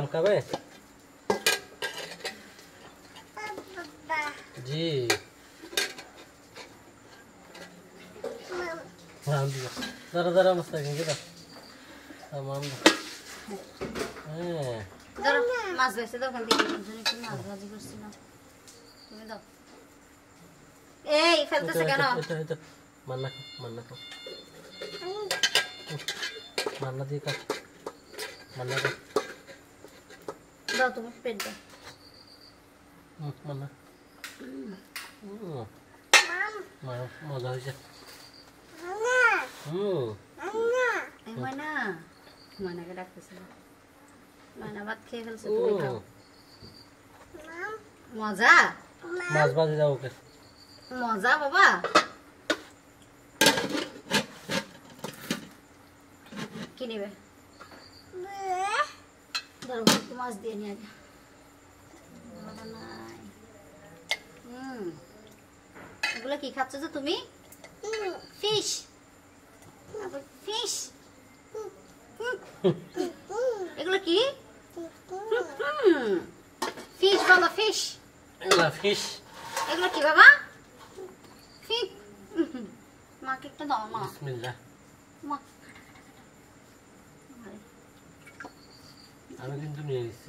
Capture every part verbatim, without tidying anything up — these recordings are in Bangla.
আম খাবে? জি দাঁড়া দাঁড়া মস্ত দাও আম হ্যাঁ মাছ বেছে দাও, একটু মাছ ভাজি করছিলাম, তুমি দাও। এই ফেলতেছে কেন? মান্না খাও, মান্না খাও, মান্না দিয়ে খাও, মান্না খাও, দাও তুমি পেট দাও। মান্না মজা হয়েছে। ময়না ময়নাকে ডাকতেছিল, ময়না ভাত খেয়ে ফেলছে, তুমি খাও। মজা মাছ ভাজি দাও ওকে। মজা বাবা। কি নিবে? ধরো একটু মাছ দিয়ে নিয়ে আগে। হুম এগুলো কি খাচ্ছ যে তুমি? ফিশ ফিশ এগুলো কি? ফিশ বলো, ফিশ। এগুলো ফিশ। এগুলো কি বাবা? ফিশ। মাকে একটা দাও মা। বিসমিল্লাহ। মা আমি কিন্তু নিয়ে এসেছি।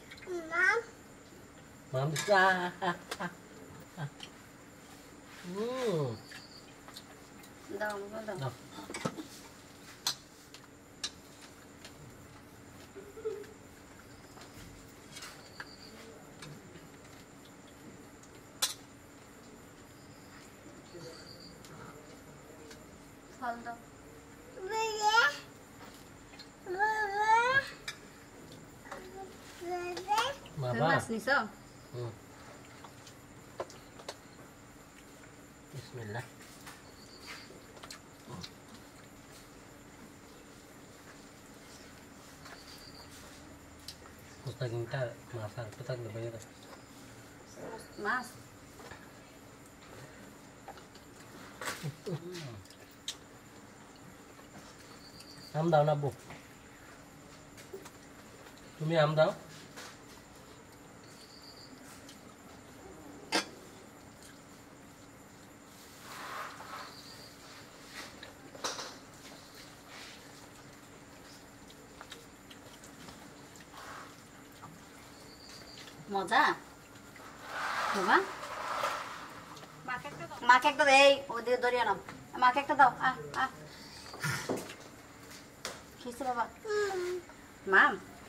মাম দাও দাও। ফল দাও। বাবা মাছ নিছো? হুম বিসমিল্লাহ। মুস্তাকিনটা মাছ আর কোথায় বাইরে দাও। মাছ আম দাও না বউ, তুমি আম দাও। মজা বাবা। মাকে একটা দেই, ওদের ধরিয়ে নাও। মাকে একটা দাও। আ আ খেয়েছে বাবা? মাম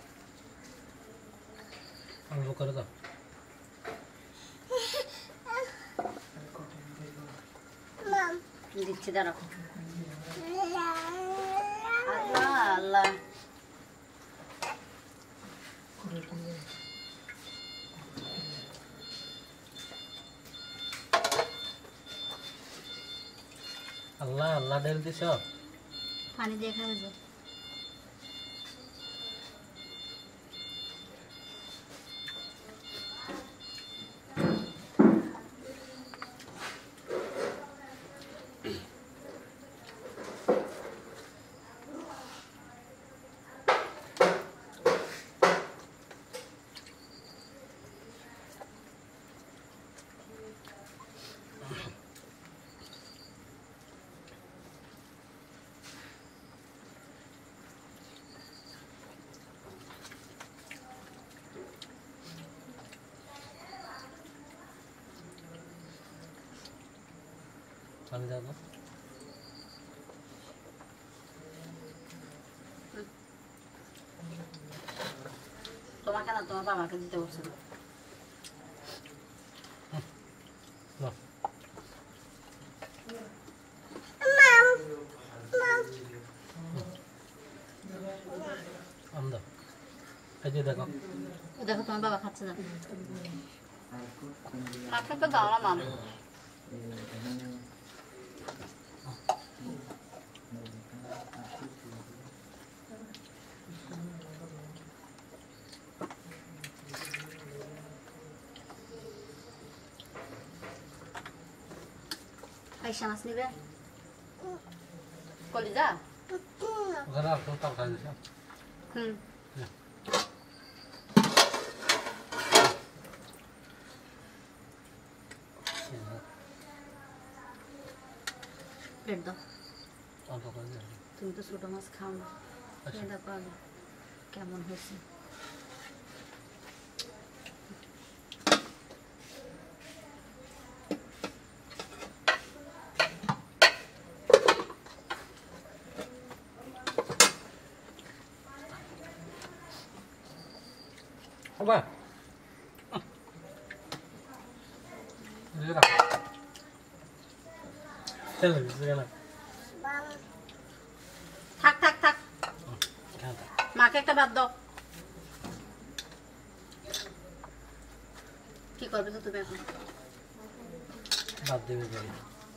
অল্প করে দাও। দিচ্ছি দাঁড়াও। আল্লাহ আল্লাহ। আল্লাহ আল্লাহ ঢেল দিছ। পানি দিয়ে খাবে যে। পানি দাও না। তোমাকে না, তোমার বাবাকে দিতে বলছো। আম দাও। এই যে দেখো, দেখো তোমার বাবা খাচ্ছে না। মাকে তো দাও না মাম। পয়সা মাছ নিবে? কলিজা? ওখানে আর কোনো তরকারি দিছো? হুম প্লেট দাও। অল্প করে দিও। তুমি তো ছোট মাছ খাও না। খেয়ে দেখো আগে কেমন হয়েছে। বাবা রাখ চল না থাক থাক থাক মাকে একটা ভাত দাও। কি করবে তো তুমি এখন? ভাত দেবে যাই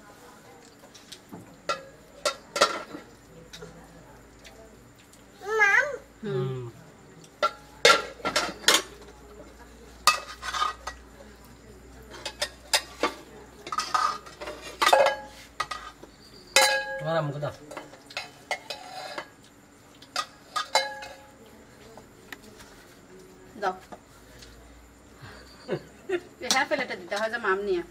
হুম তোমার আমাকে দাও। দাও হ্যাঁ প্লেটে দিতে হয় যে মাম নিয়ে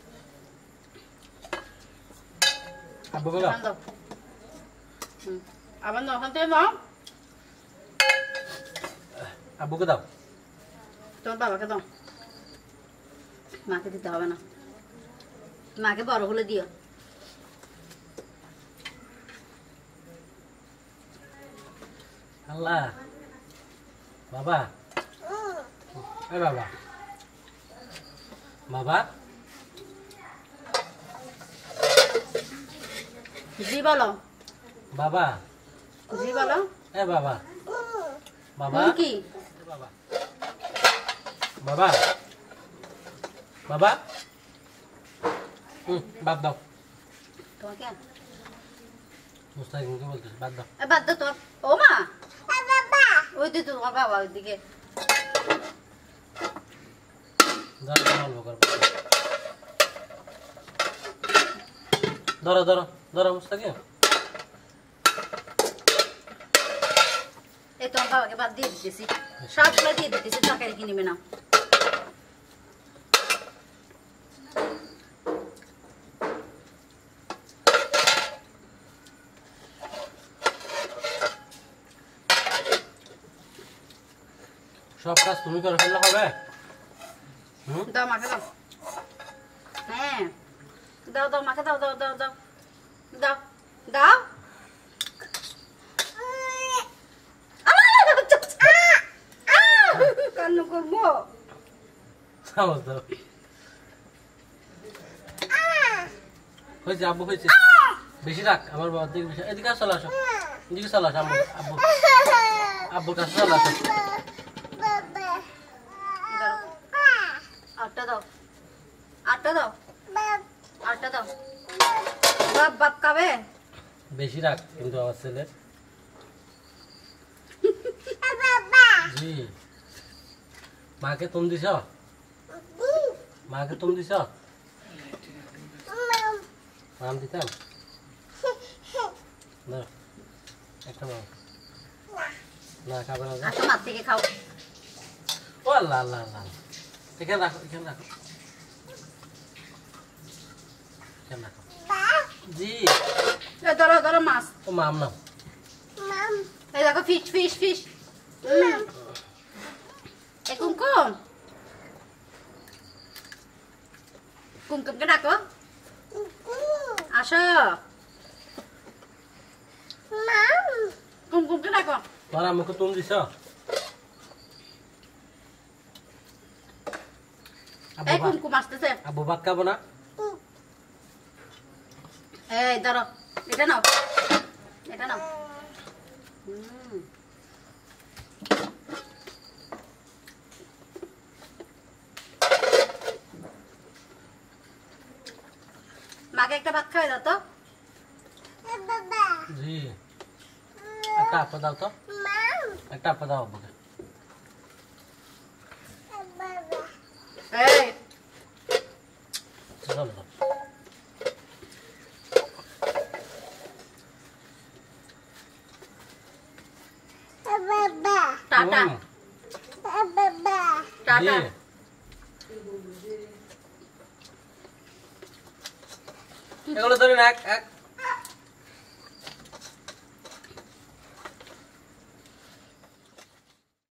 আব্বুকে দাও। দাও হুম আবার না ওখান থেকে নাও। আব্বুকে দাও। তোমার বাবাকে দাও। মাকে দিতে হবে না। মাকে বড় হলে দিও। আল্লাহ বাবা এ বাবা বাবা জি বলো বাবা জি বলো। এ বাবা বাবা হুম, কি এ বাবা বাবা বাবা হুম বাদ দাও। তোমাকে মুস্তাকিমকে বলতেছে বাদ দাও। এ বাদ দাও তোর। ও মা ওই দিকে তোমার বাবা ওইদিকে। ধরো অল্প করবো ধরো ধরো ধরো মুস্তাকিম। এই তোমার বাবাকে বাদ দিয়ে দিতেছি। সবগুলো দিয়ে দিতেছি তরকারি কিনে নিবে না। সব কাজ তুমি করে ফেললে হবে। হুম দাও মাকে দাও। হ্যাঁ দাও দাও মাকে দাও দাও দাও দাও দাও দাও। কান্না করবো। চামচ দাও। হয়েছে আব্বু হয়েছে বেশি রাখ আমার বাবার দিকে বেশি। এদিকে চলে আসো এদিকে চলে আসো আব্বু আব্বু আব্বুর কাছে চলে আসো। আটটা দাও আটটা দাও আটটা দাও। বাপ বাপ খাবে। বেশি রাখ কিন্তু আমার ছেলে। জি মাকে তুমি দিছ মাকে তুমি দিছ মাম দিতাম না একটা মাম না খাবে না। আচ্ছা মাছ থেকে খাও। ও আল্লাহ আল্লাহ আল্লাহ এখানে রাখো এখানে রাখো এখানে রাখো। জি এই ধরো ধরো মাছ। ও মাম নাও। এই দেখো ফিশ ফিশ ফিশ। এই কুমকুম কুমকুমকে ডাকো আসো। কুমকুমকে ডাকো। তোর আমাকে তুমি দিছ এই কুমকুম আসতেছে। আব্বু ভাত খাবো না। এই ধরো এটা নাও এটা নাও। হুম মাকে একটা ভাত খাওয়াই দাও তো। জি একটা আপা দাও তো একটা আপা দাও আব্বুকে। এই চলো চলো টাটা হুম, টাটা। জি এগুলো ধরে না এক এক